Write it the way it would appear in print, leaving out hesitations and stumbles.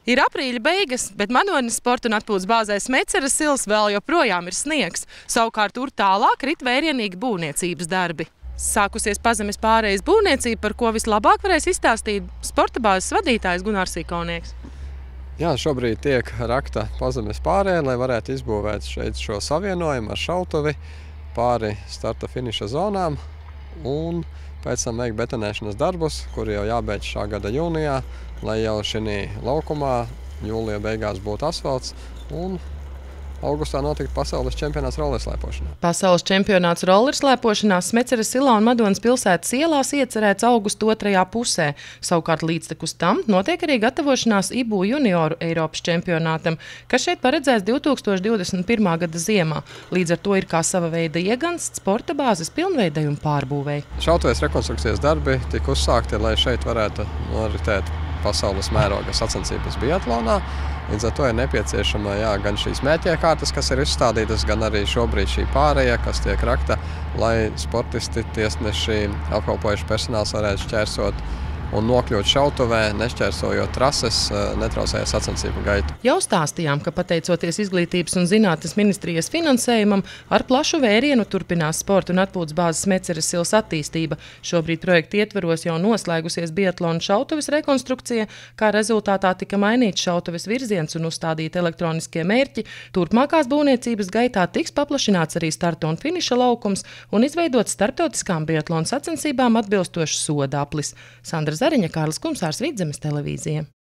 Ir aprīļa beigas, bet Madonis sporta un atpūtas bāzē Smeceres ilas vēl joprojām ir sniegs. Savukārt tur tālāk rit vērienīgi būvniecības darbi. Sākusies pazemes pārejas būvniecība, par ko vislabāk varēs izstāstīt sporta bāzes vadītājs Gunārs Sīkaunieks. Jā, šobrīd tiek rakta pazemes pārēja, lai varētu izbūvēt šeit šo savienojumu ar šautuvi pāri starta finiša zonām un pēc tam veikt betonēšanas darbus, kuri jau jābeidz šā gada jūnijā, lai jau šī laukumā jūlija beigās būtu asfalts un augustā notikt pasaules čempionāts rollerslēpošanā. Pasaules čempionāts rollerslēpošanā Smeceres ilā un Madonas pilsētas ielās iecerēts augusta otrajā pusē. Savukārt līdztekus tam notiek arī gatavošanās IBU junioru Eiropas čempionātam, kas šeit paredzēts 2021. gada ziemā. Līdz ar to ir kā sava veida iegansts sporta bāzes pilnveidei un pārbūvei. Šautuves rekonstrukcijas darbi tika uzsākti, lai šeit varētu noritēt pasaules mēroga sacensības biatlonā. Līdz ar to ir nepieciešama gan šīs mērķiekārtas, kas ir izstādītas, gan arī šobrīd šī pāreja, kas tiek rakta, lai sportisti, tiesneši, apkalpojuši personāls varētu šķērsot un nokļūt šautuvē, nešķērsojot trases, netraucējot sacensību gaitu. Jau stāstījām, ka pateicoties Izglītības un zinātnes ministrijas finansējumam, ar plašu vērienu turpinās sporta un atpūtas bāzes Smeceres ilas attīstība. Šobrīd projekta ietvaros jau noslēgusies biatlona šautuves rekonstrukcija, kā rezultātā tika mainīts šautuves virziens un uzstādīti elektroniskie mērķi. Turpmākās būvniecības gaitā tiks paplašināts arī starta un finiša laukums un izveidots starptautiskām biatlona sacensībām atbilstošs sodaplis. Sandra Zariņa, Kārlis Kumsārs, Vidzemes televīzija.